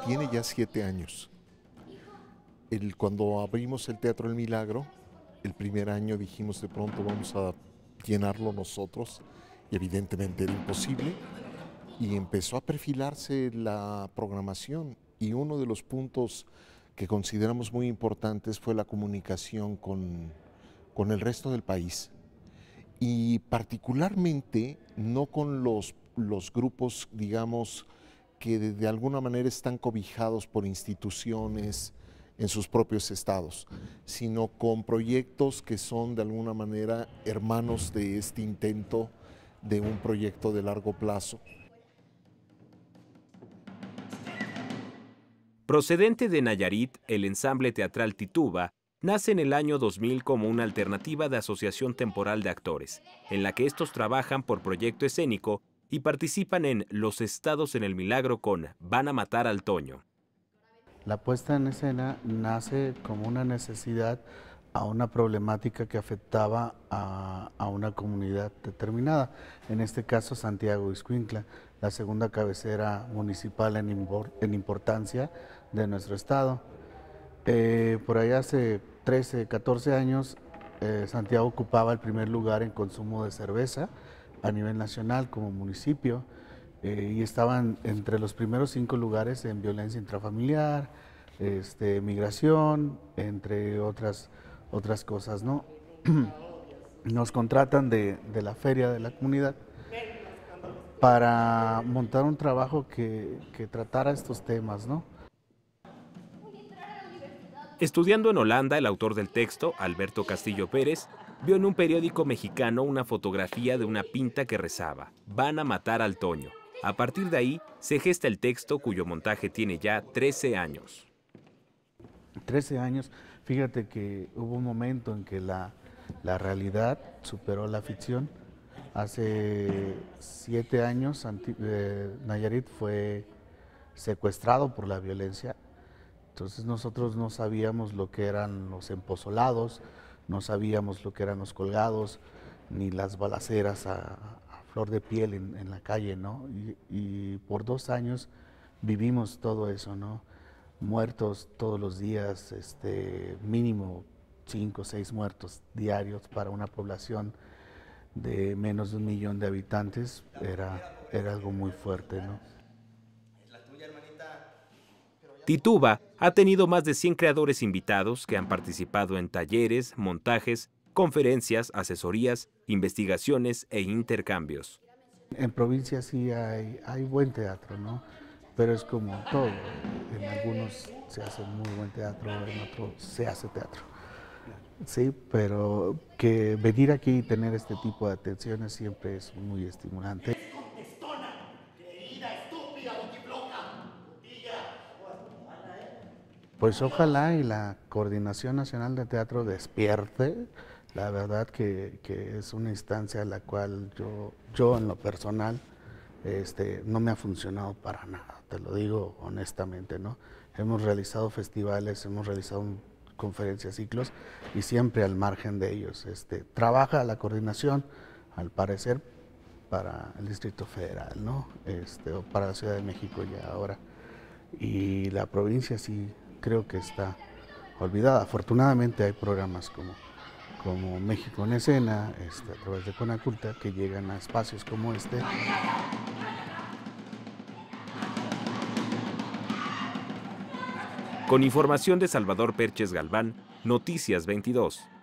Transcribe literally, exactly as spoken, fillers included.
tiene ya siete años. El, cuando abrimos el Teatro El Milagro, el primer año dijimos de pronto vamos a llenarlo nosotros, y evidentemente era imposible, y empezó a perfilarse la programación, y uno de los puntos que consideramos muy importantes fue la comunicación con, con el resto del país, y particularmente no con los, los grupos, digamos, que de, de alguna manera están cobijados por instituciones en sus propios estados, sino con proyectos que son de alguna manera hermanos de este intento de un proyecto de largo plazo. Procedente de Nayarit, el ensamble teatral Tituba nace en el año dos mil como una alternativa de asociación temporal de actores, en la que estos trabajan por proyecto escénico y participan en Los Estados en el Milagro con Van a matar al Toño. La puesta en escena nace como una necesidad a una problemática que afectaba a, a una comunidad determinada, en este caso Santiago Ixcuintla, la segunda cabecera municipal en, import, en importancia de nuestro estado. Eh, por ahí hace trece, catorce años, eh, Santiago ocupaba el primer lugar en consumo de cerveza a nivel nacional como municipio. Eh, y estaban entre los primeros cinco lugares en violencia intrafamiliar, este, migración, entre otras, otras cosas, ¿no? Nos contratan de, de la feria de la comunidad para montar un trabajo que, que tratara estos temas, ¿no? Estudiando en Holanda, el autor del texto, Alberto Castillo Pérez, vio en un periódico mexicano una fotografía de una pinta que rezaba, Van a matar al Toño. A partir de ahí, se gesta el texto cuyo montaje tiene ya trece años. trece años, fíjate que hubo un momento en que la, la realidad superó la ficción. Hace siete años eh, Nayarit fue secuestrado por la violencia, entonces nosotros no sabíamos lo que eran los empozolados, no sabíamos lo que eran los colgados, ni las balaceras a, flor de piel en, en la calle, ¿no? Y, y por dos años vivimos todo eso, ¿no? Muertos todos los días, este, mínimo cinco o seis muertos diarios para una población de menos de un millón de habitantes, era, era algo muy fuerte, ¿no? Tituba ha tenido más de cien creadores invitados que han participado en talleres, montajes, conferencias, asesorías, investigaciones e intercambios. En provincia sí hay, hay buen teatro, ¿no? Pero es como todo, en algunos se hace muy buen teatro, en otros se hace teatro. Sí, pero que venir aquí y tener este tipo de atenciones siempre es muy estimulante. Pues ojalá y la Coordinación Nacional de Teatro despierte. La verdad que, que es una instancia a la cual yo, yo en lo personal este, no me ha funcionado para nada, te lo digo honestamente, ¿no? Hemos realizado festivales, hemos realizado conferencias, ciclos, y siempre al margen de ellos. Este, trabaja la coordinación, al parecer, para el Distrito Federal, ¿no? Este, o para la Ciudad de México ya ahora. Y la provincia sí creo que está olvidada. Afortunadamente hay programas como, como México en Escena, este, a través de Conaculta, que llegan a espacios como este. Con información de Salvador Perches Galván, Noticias veintidós.